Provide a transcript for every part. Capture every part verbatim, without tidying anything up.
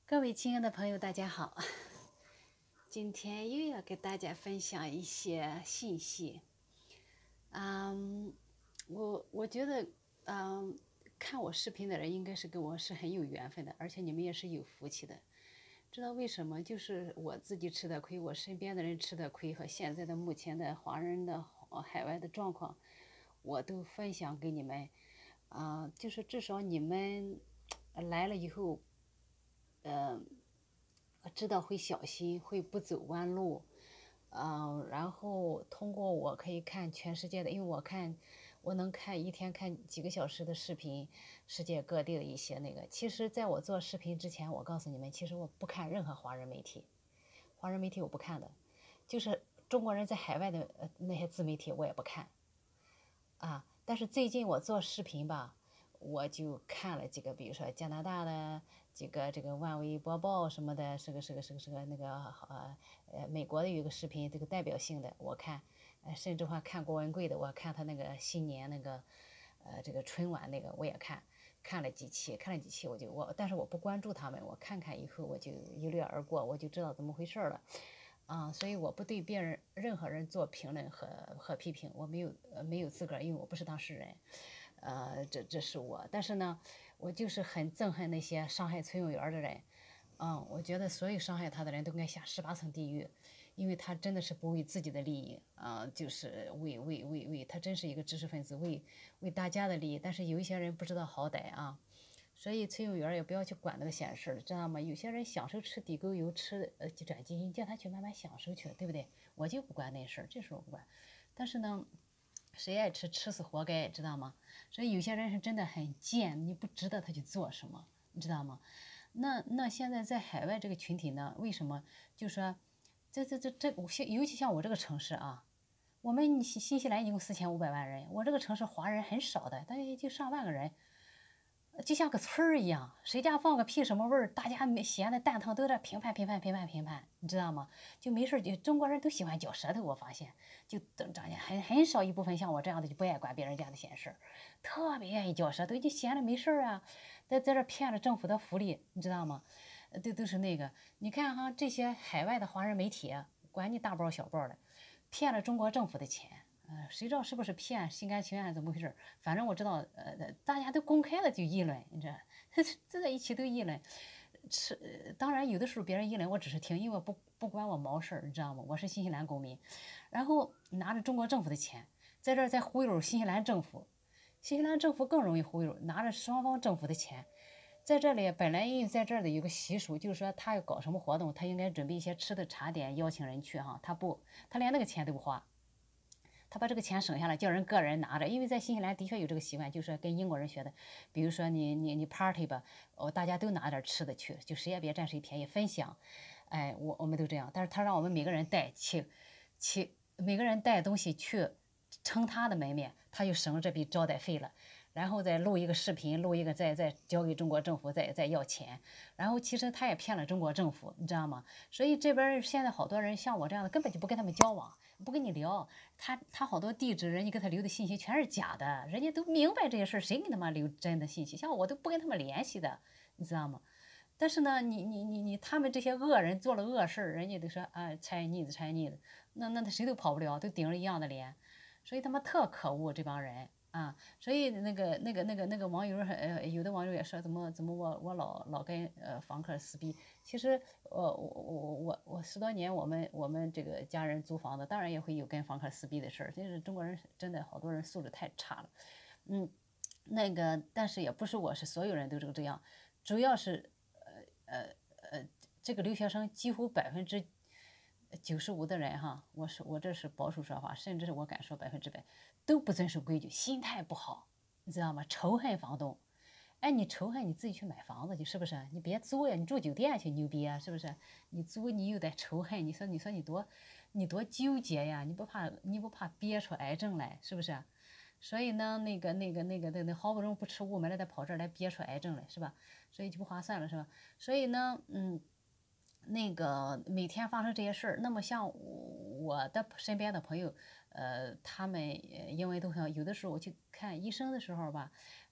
各位亲爱的朋友，大家好！今天又要给大家分享一些信息。嗯，我我觉得，嗯，看我视频的人应该是跟我是很有缘分的，而且你们也是有福气的。知道为什么？就是我自己吃的亏，我身边的人吃的亏，和现在的目前的华人的海外的状况，我都分享给你们。啊、呃就是至少你们来了以后，呃，知道会小心，会不走弯路，嗯、呃然后通过我可以看全世界的，因为我看我能看一天看几个小时的视频，世界各地的一些那个。其实，在我做视频之前，我告诉你们，其实我不看任何华人媒体，华人媒体我不看的，就是中国人在海外的呃那些自媒体我也不看啊。但是最近我做视频吧，我就看了几个，比如说加拿大的几个这个万维播报什么的，是个是个是个是个那个呃呃美国的有一个视频，这个代表性的我看，呃甚至话看郭文贵的，我看他那个新年那个呃这个春晚那个我也看，看了几期，看了几期我就我，但是我不关注他们，我看看以后我就一掠而过，我就知道怎么回事了。啊，所以我不对别人任何人做评论和和批评，我没有呃没有资格，因为我不是当事人，呃，这这是我，但是呢，我就是很憎恨那些伤害崔永元的人，嗯，我觉得所有伤害他的人都该下十八层地狱，因为他真的是不为自己的利益，啊、就是为为为为，他真是一个知识分子，为为大家的利益，但是有一些人不知道好歹啊。所以崔永元也不要去管那个闲事了，知道吗？有些人享受吃地沟油，吃呃转基因，叫他去慢慢享受去，对不对？我就不管那事儿，这事我不管。但是呢，谁爱吃吃死活该，知道吗？所以有些人是真的很贱，你不值得他去做什么，你知道吗？那那现在在海外这个群体呢，为什么就说这这这这，尤其像我这个城市啊，我们新新西兰一共四千五百万人，我这个城市华人很少的，大约就上万个人。就像个村儿一样，谁家放个屁什么味儿，大家没咸的蛋疼都在评判评判评判评判，你知道吗？就没事就中国人都喜欢嚼舌头，我发现就等长见很很少一部分像我这样的就不爱管别人家的闲事儿，特别愿意嚼舌头，就闲着没事儿啊，在在这骗了政府的福利，你知道吗？都都是那个，你看哈，这些海外的华人媒体管你大包小包的，骗了中国政府的钱。呃，谁知道是不是骗，心甘情愿怎么回事？反正我知道，呃，大家都公开了就议论，你知道，这在一起都议论。吃，当然有的时候别人议论，我只是听，因为我不不关我毛事儿，你知道吗？我是新西兰公民，然后拿着中国政府的钱，在这儿在忽悠新西兰政府，新西兰政府更容易忽悠，拿着双方政府的钱，在这里本来因为在这儿的有个习俗，就是说他要搞什么活动，他应该准备一些吃的茶点邀请人去哈，他不，他连那个钱都不花。他把这个钱省下来，叫人个人拿着，因为在新西兰的确有这个习惯，就是说跟英国人学的。比如说你你你 party 吧，哦，大家都拿点吃的去，就谁也别占谁便宜，分享。哎，我我们都这样，但是他让我们每个人带去去，每个人带东西去撑他的门面，他就省了这笔招待费了。然后再录一个视频，录一个再再交给中国政府，再再要钱。然后其实他也骗了中国政府，你知道吗？所以这边现在好多人像我这样的，根本就不跟他们交往，不跟你聊。他他好多地址，人家给他留的信息全是假的，人家都明白这些事儿，谁给他妈留真的信息？像我都不跟他们联系的，你知道吗？但是呢，你你你你，他们这些恶人做了恶事儿，人家都说啊，Chinese Chinese，那那他谁都跑不了，都顶着一样的脸，所以他妈特可恶这帮人啊！所以那个那个那个那个网友呃，有的网友也说，怎么怎么我我老老跟呃房客撕逼。其实呃我我我我十多年，我们我们这个家人租房子，当然也会有跟房客撕逼的事儿。就是中国人真的好多人素质太差了，嗯，那个但是也不是我是所有人都这个这样，主要是呃呃呃这个留学生几乎百分之九十五的人哈，我是我这是保守说法，甚至是我敢说百分之百都不遵守规矩，心态不好，你知道吗？仇恨房东。哎，你仇恨你自己去买房子去，是不是？你别租呀，你住酒店去牛逼啊，是不是？你租你又得仇恨，你说你说你多你多纠结呀？你不怕你不怕憋出癌症来，是不是？所以呢，那个那个那个那那好不容易不吃雾霾了，再跑这儿来憋出癌症来，是吧？所以就不划算了，是吧？所以呢，嗯。那个每天发生这些事儿，那么像我的身边的朋友，呃，他们因为都想有的时候我去看医生的时候吧，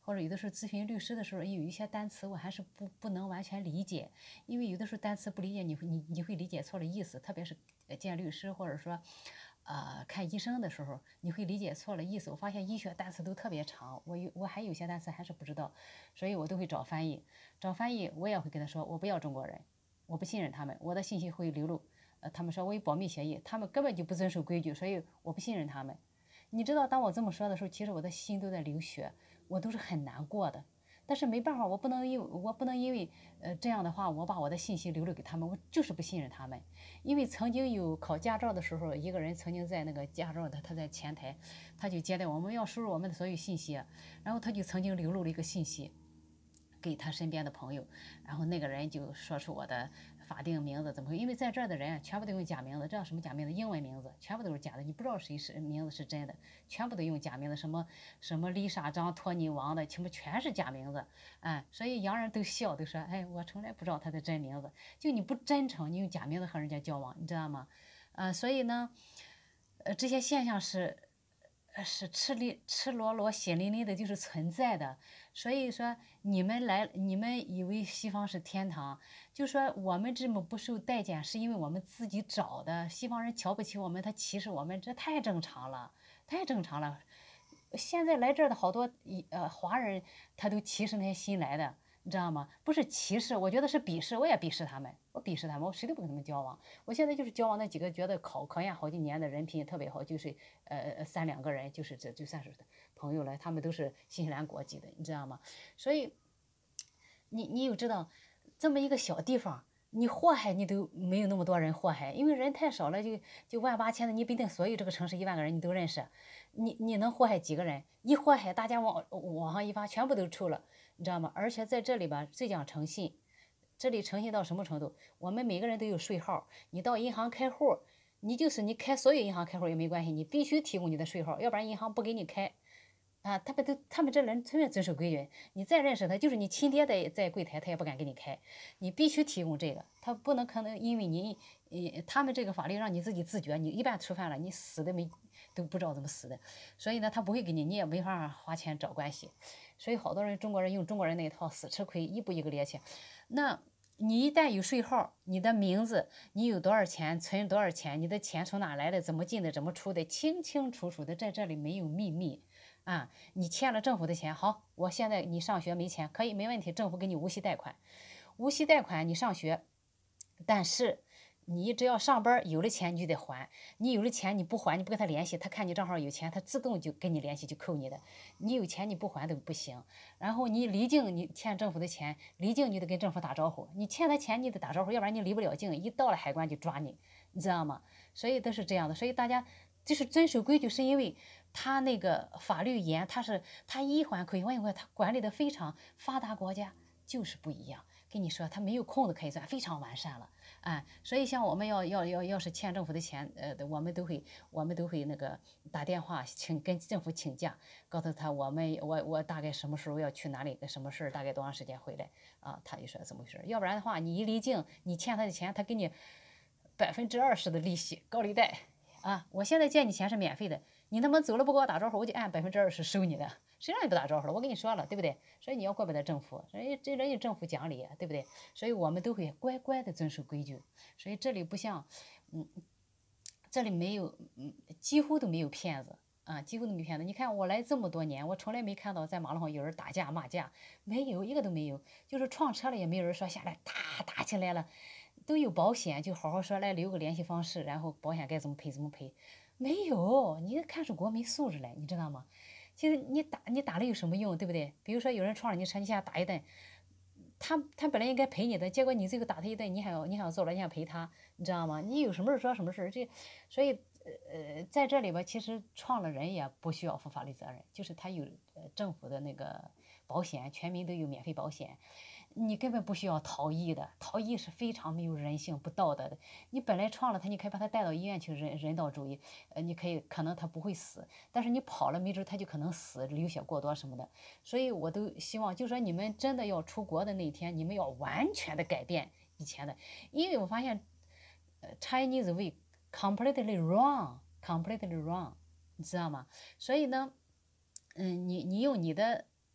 或者有的时候咨询律师的时候，有一些单词我还是不不能完全理解，因为有的时候单词不理解，你会你你会理解错了意思，特别是见律师或者说。呃，看医生的时候，你会理解错了意思。我发现医学单词都特别长，我有我还有些单词还是不知道，所以我都会找翻译。找翻译，我也会跟他说，我不要中国人，我不信任他们，我的信息会流露。呃，他们说我有保密协议，他们根本就不遵守规矩，所以我不信任他们。你知道，当我这么说的时候，其实我的心都在流血，我都是很难过的。但是没办法，我不能因我不能因为呃这样的话，我把我的信息流露给他们，我就是不信任他们。因为曾经有考驾照的时候，一个人曾经在那个驾照的他在前台，他就接待我们要输入我们的所有信息，然后他就曾经流露了一个信息给他身边的朋友，然后那个人就说出我的法定名字怎么会？因为在这儿的人全部都用假名字，知道什么假名字？英文名字全部都是假的，你不知道谁是名字是真的，全部都用假名字，什么什么丽莎张、托尼王的，全部全是假名字，哎，所以洋人都笑，都说，哎，我从来不知道他的真名字，就你不真诚，你用假名字和人家交往，你知道吗？呃，所以呢，呃，这些现象是。是赤裸赤裸裸、血淋淋的，就是存在的。所以说，你们来，你们以为西方是天堂，就说我们这么不受待见，是因为我们自己找的。西方人瞧不起我们，他歧视我们，这太正常了，太正常了。现在来这儿的好多呃华人，他都歧视那些新来的。你知道吗？不是歧视，我觉得是鄙视，我也鄙视他们，我鄙视他们，我谁都不跟他们交往。我现在就是交往那几个觉得考考研好几年的人品特别好，就是呃三两个人，就是这就算是朋友了，他们都是新西兰国籍的，你知道吗？所以你你又知道这么一个小地方。你祸害你都没有那么多人祸害，因为人太少了，就就万八千的，你不一定所有这个城市一万个人你都认识，你你能祸害几个人？一祸害，大家往网上一发，全部都抽了，你知道吗？而且在这里吧，最讲诚信，这里诚信到什么程度？我们每个人都有税号，你到银行开户，你就是你开所有银行开户也没关系，你必须提供你的税号，要不然银行不给你开。啊，他们都，他们这人特别遵守规矩。你再认识他，就是你亲爹在在柜台，他也不敢给你开。你必须提供这个，他不能可能因为你，呃，他们这个法律让你自己自觉。你一旦触犯了，你死的没都不知道怎么死的。所以呢，他不会给你，你也没法花钱找关系。所以好多人中国人用中国人那一套死吃亏，一步一个趔趄。那你一旦有税号，你的名字，你有多少钱，存多少钱，你的钱从哪来的，怎么进的，怎么出的，清清楚楚的，在这里没有秘密。啊，你欠了政府的钱，好，我现在你上学没钱，可以没问题，政府给你无息贷款，无息贷款你上学，但是你只要上班有了钱你就得还，你有了钱你不还，你不跟他联系，他看你账号有钱，他自动就跟你联系就扣你的，你有钱你不还都不行。然后你离境，你欠政府的钱，离境你得跟政府打招呼，你欠他钱你得打招呼，要不然你离不了境，一到了海关就抓你，你知道吗？所以都是这样的，所以大家就是遵守规矩，是因为。他那个法律严，他是他一环扣一环一环，他管理的非常发达国家就是不一样。跟你说，他没有空子可以算，非常完善了，哎，所以像我们要要要要是欠政府的钱，呃，我们都会我们都会那个打电话请跟政府请假，告诉他我们我我大概什么时候要去哪里，什么事儿，大概多长时间回来啊？他就说怎么回事？要不然的话，你一离境，你欠他的钱，他给你百分之二十的利息高利贷啊！我现在借你钱是免费的。你他妈走了不给我打招呼，我就按百分之二十收你的。谁让你不打招呼了？我跟你说了，对不对？所以你要怪不得政府，人家这人家政府讲理，对不对？所以我们都会乖乖的遵守规矩。所以这里不像，嗯，这里没有，嗯，几乎都没有骗子啊，几乎都没有骗子。你看我来这么多年，我从来没看到在马路上有人打架骂架，没有一个都没有。就是撞车了也没有人说下来打打起来了，都有保险，就好好说来留个联系方式，然后保险该怎么赔怎么赔。没有，你看是国民素质嘞，你知道吗？其实你打你打了有什么用，对不对？比如说有人撞了你车，你现在打一顿，他他本来应该赔你的，结果你最后打他一顿，你还要你还要坐牢，你还赔他，你知道吗？你有什么事说什么事，这所以呃在这里边其实撞了人也不需要负法律责任，就是他有呃政府的那个保险，全民都有免费保险。你根本不需要逃逸的，逃逸是非常没有人性、不道德的。你本来撞了他，你可以把他带到医院去人人道主义，呃，你可以可能他不会死，但是你跑了，没准他就可能死，流血过多什么的。所以我都希望，就说你们真的要出国的那一天，你们要完全的改变以前的，因为我发现，呃，Chinese way completely wrong，completely wrong，你知道吗？所以呢，嗯，你你用你的。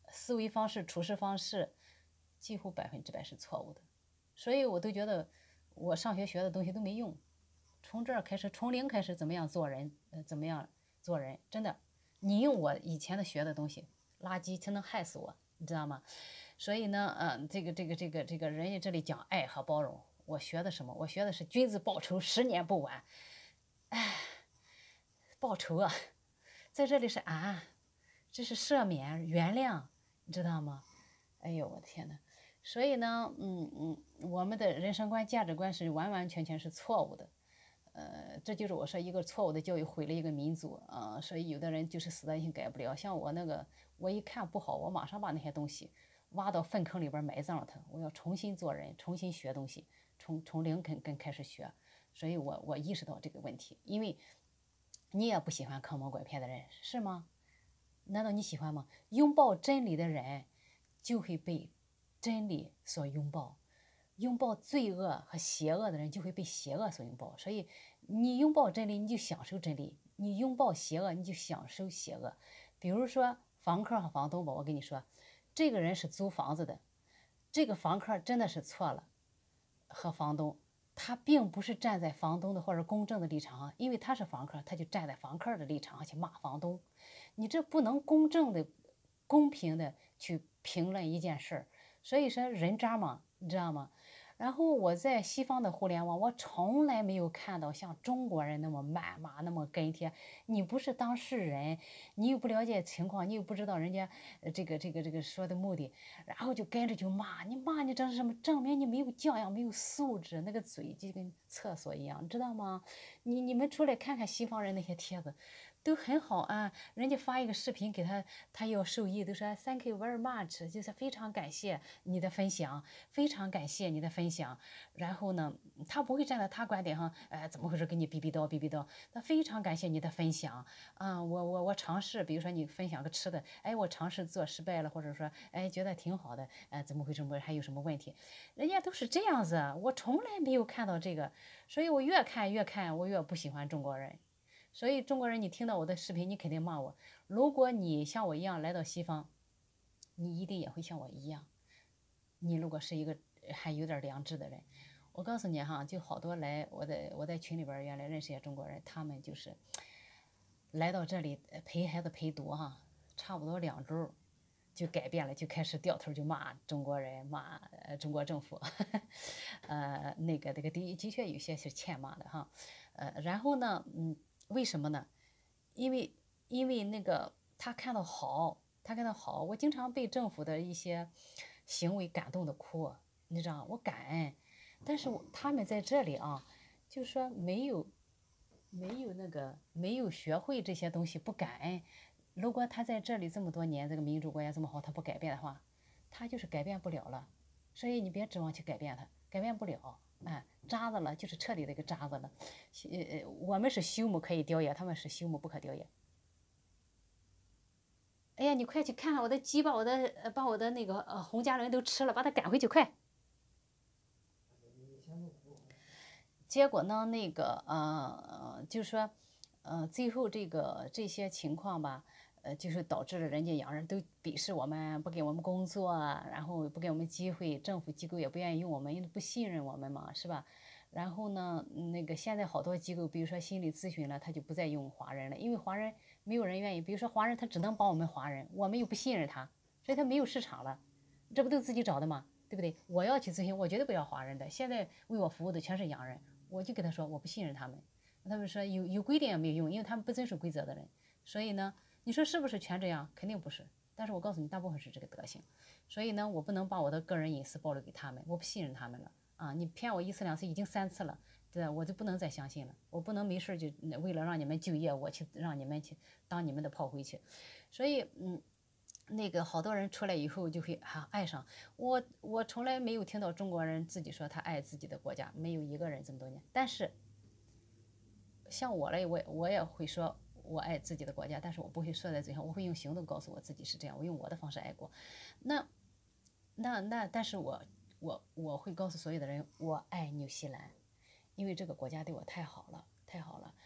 思维方式、处事方式几乎百分之百是错误的，所以我都觉得我上学学的东西都没用。从这儿开始，从零开始，怎么样做人？呃，怎么样做人？真的，你用我以前的学的东西，垃圾才能害死我，你知道吗？所以呢，嗯、呃，这个这个这个这个，人家这里讲爱和包容，我学的什么？我学的是君子报仇，十年不晚。哎，报仇啊，在这里是啊，这是赦免、原谅，你知道吗？哎呦，我的天呐！所以呢，嗯嗯，我们的人生观、价值观是完完全全是错误的。呃，这就是我说一个错误的教育毁了一个民族啊、呃。所以有的人就是死的心改不了。像我那个，我一看不好，我马上把那些东西挖到粪坑里边埋葬了它。我要重新做人，重新学东西，从从零根根开始学。所以我我意识到这个问题，因为你也不喜欢坑蒙拐骗的人，是吗？难道你喜欢吗？拥抱真理的人就会被真理所拥抱，拥抱罪恶和邪恶的人就会被邪恶所拥抱。所以你拥抱真理，你就享受真理；你拥抱邪恶，你就享受邪恶。比如说房客和房东吧，我跟你说，这个人是租房子的，这个房客真的是错了，和房东。他并不是站在房东的或者公正的立场上，因为他是房客，他就站在房客的立场上去骂房东。你这不能公正的、公平的去评论一件事儿。所以说人渣嘛，你知道吗？然后我在西方的互联网，我从来没有看到像中国人那么谩骂、那么跟帖。你不是当事人，你又不了解情况，你又不知道人家这个这个这个说的目的，然后就跟着就骂你骂你，这是什么？证明你没有教养，没有素质，那个嘴就跟厕所一样，知道吗？你你们出来看看西方人那些帖子。都很好啊，人家发一个视频给他，他要受益，都说 Thank you very much，就是非常感谢你的分享，非常感谢你的分享。然后呢，他不会站在他观点上，哎，怎么回事？给你逼逼叨逼逼叨。他非常感谢你的分享啊，我我我尝试，比如说你分享个吃的，哎，我尝试做失败了，或者说哎觉得挺好的，哎，怎么回事？还有什么问题？人家都是这样子，我从来没有看到这个，所以我越看越看，我越不喜欢中国人。所以中国人，你听到我的视频，你肯定骂我。如果你像我一样来到西方，你一定也会像我一样。你如果是一个还有点良知的人，我告诉你哈，就好多来我在我在群里边原来认识些中国人，他们就是来到这里陪孩子陪读哈，差不多两周就改变了，就开始掉头就骂中国人，骂呃中国政府，呃那个那个的的确有些是欠骂的哈，呃然后呢，嗯。为什么呢？因为因为那个他看到好，他看到好，我经常被政府的一些行为感动的哭，你知道，我感恩。但是我他们在这里啊，就说没有没有那个没有学会这些东西，不感恩。如果他在这里这么多年，这个民主国家这么好，他不改变的话，他就是改变不了了。所以你别指望去改变他，改变不了。哎，渣子了，就是彻底的一个渣子了。呃，我们是朽木可以雕也，他们是朽木不可雕也。哎呀，你快去看看我的鸡，把我的把我的那个呃红加仑都吃了，把它赶回去，快！结果呢，那个呃，就是说，呃，最后这个这些情况吧，呃，就是导致了人家洋人都鄙视我们，不给我们工作，然后不给我们机会，政府机构也不愿意用我们，因为不信任我们嘛，是吧？然后呢，那个现在好多机构，比如说心理咨询了，他就不再用华人了，因为华人没有人愿意，比如说华人他只能帮我们华人，我们又不信任他，所以他没有市场了，这不都自己找的吗？对不对？我要去咨询，我绝对不要华人的，现在为我服务的全是洋人。我就跟他说我不信任他们，他们说有有规定也没有用，因为他们不遵守规则的人。所以呢，你说是不是全这样？肯定不是。但是我告诉你，大部分是这个德行。所以呢，我不能把我的个人隐私暴露给他们，我不信任他们了啊！你骗我一次两次，已经三次了，对吧？我就不能再相信了。我不能没事就为了让你们就业，我去让你们去当你们的炮灰去。所以，嗯。那个好多人出来以后就会啊爱上我，我从来没有听到中国人自己说他爱自己的国家，没有一个人这么多年。但是像我嘞，我我也会说我爱自己的国家，但是我不会说在嘴上，我会用行动告诉我自己是这样，我用我的方式爱国。那那那，但是我我我会告诉所有的人，我爱纽西兰，因为这个国家对我太好了，太好了。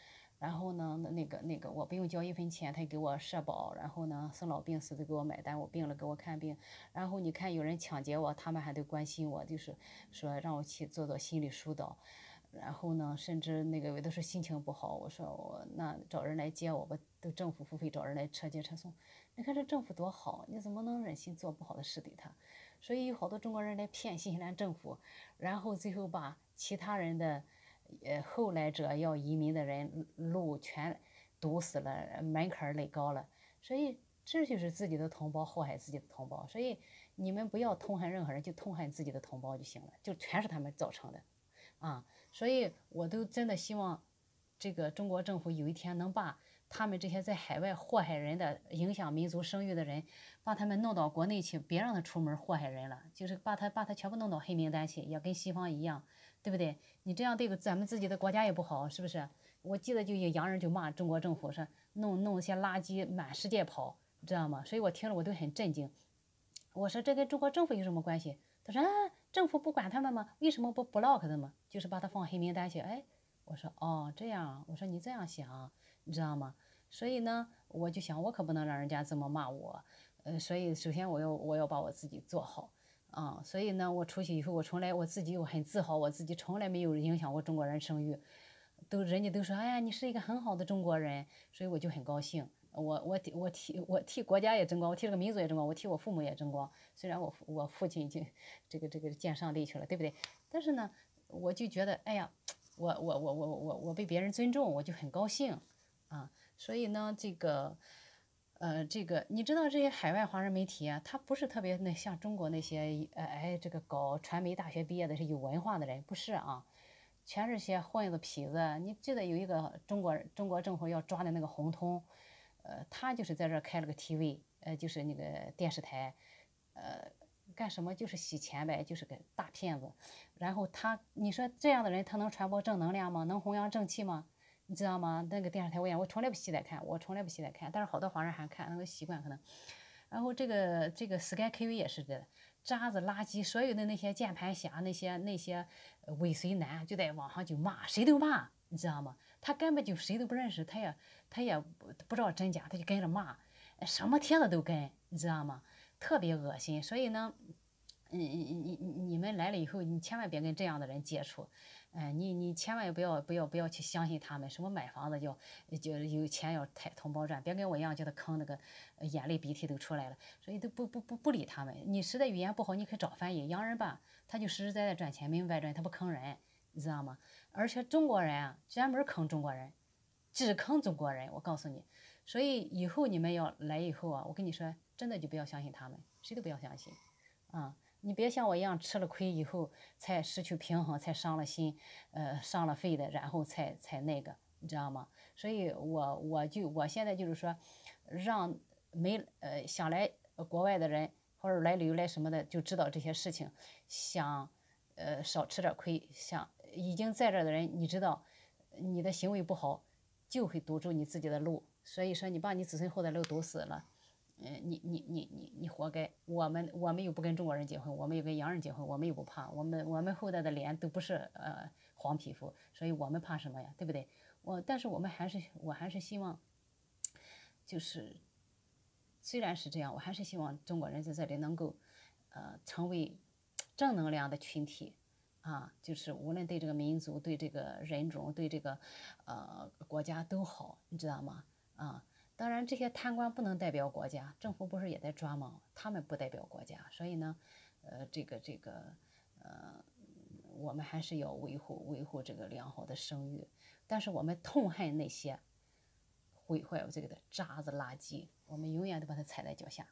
然后呢，那个那个我不用交一分钱，他给我社保，然后呢，生老病死都给我买单，我病了给我看病，然后你看有人抢劫我，他们还得关心我，就是说让我去做做心理疏导。然后呢，甚至那个有的时候心情不好，我说我那找人来接我吧，都政府付费找人来车接车送。你看这政府多好，你怎么能忍心做不好的事给他？所以有好多中国人来骗新西兰政府，然后最后把其他人的，呃，后来者要移民的人路全堵死了，门槛垒高了。所以这就是自己的同胞祸害自己的同胞。所以你们不要痛恨任何人，就痛恨自己的同胞就行了，就全是他们造成的。啊，所以我都真的希望，这个中国政府有一天能把他们这些在海外祸害人的、影响民族声誉的人，把他们弄到国内去，别让他出门祸害人了，就是把他把他全部弄到黑名单去，也跟西方一样，对不对？你这样对咱们自己的国家也不好，是不是？我记得就有洋人就骂中国政府说弄弄些垃圾满世界跑，知道吗？所以我听了我都很震惊。我说这跟中国政府有什么关系？他说啊，政府不管他们吗？为什么不 block 他们？就是把他放黑名单去。哎，我说哦这样，我说你这样想，你知道吗？所以呢，我就想我可不能让人家这么骂我，呃，所以首先我要我要把我自己做好啊、所以呢，我出去以后，我从来我自己我很自豪，我自己从来没有影响过中国人声誉，都人家都说哎呀你是一个很好的中国人，所以我就很高兴。我我替我替我替国家也争光，我替这个民族也争光，我替我父母也争光。虽然我我父亲已经这个这个见上帝去了，对不对？但是呢，我就觉得，哎呀，我我我我我我被别人尊重，我就很高兴啊。所以呢，这个呃，这个你知道，这些海外华人媒体啊，他不是特别那像中国那些呃哎这个搞传媒大学毕业的是有文化的人，不是啊。全是些混子痞子。你记得有一个中国中国政府要抓的那个洪通，呃，他就是在这开了个 T V，呃，就是那个电视台，呃，干什么就是洗钱呗，就是个大骗子。然后他，你说这样的人他能传播正能量吗？能弘扬正气吗？你知道吗？那个电视台我演，我从来不稀得看，我从来不稀得看，但是好多华人还看，那个习惯可能。然后这个这个 Sky K V 也是的，渣子垃圾，所有的那些键盘侠、那些那些尾随男就在网上就骂，谁都骂，你知道吗？他根本就谁都不认识，他也他也不不知道真假，他就跟着骂，什么帖子都跟，你知道吗？特别恶心。所以呢，你你你你你们来了以后，你千万别跟这样的人接触，哎，你你千万不要不要不要去相信他们，什么买房子就就有钱要抬同胞赚，别跟我一样叫他坑那个眼泪鼻涕都出来了，所以都不不不不理他们。你实在语言不好，你可以找翻译。洋人吧，他就实实在在赚钱，明白赚，他不坑人，你知道吗？而且中国人啊，专门坑中国人，只坑中国人，我告诉你。所以以后你们要来以后啊，我跟你说，真的就不要相信他们，谁都不要相信，啊。你别像我一样吃了亏以后才失去平衡，才伤了心，呃，伤了肺的，然后才才那个，你知道吗？所以我我就我现在就是说，让没呃想来国外的人或者来旅游来什么的，就知道这些事情，想呃少吃点亏，想已经在这的人，你知道你的行为不好，就会堵住你自己的路，所以说你把你子孙后代路堵死了。嗯，你你你你你活该！我们我们又不跟中国人结婚，我们又跟洋人结婚，我们又不怕，我们我们后代的脸都不是呃黄皮肤，所以我们怕什么呀？对不对？我但是我们还是我还是希望，就是虽然是这样，我还是希望中国人在这里能够呃成为正能量的群体啊，就是无论对这个民族、对这个人种、对这个呃国家都好，你知道吗？啊。当然，这些贪官不能代表国家，政府不是也在抓吗？他们不代表国家，所以呢，呃，这个这个，呃，我们还是要维护维护这个良好的声誉。但是我们痛恨那些毁坏我这个的渣子垃圾，我们永远都把它踩在脚下。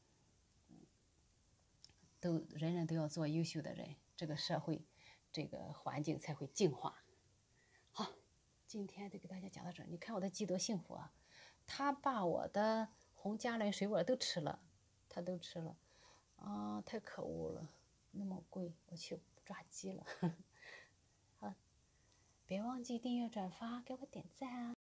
都人人都要做优秀的人，这个社会，这个环境才会净化。好，今天就给大家讲到这儿。你看我的鸡多幸福啊！他把我的红加仑水果都吃了，他都吃了，啊，太可恶了，那么贵，我去抓鸡了。好，别忘记订阅、转发，给我点赞啊！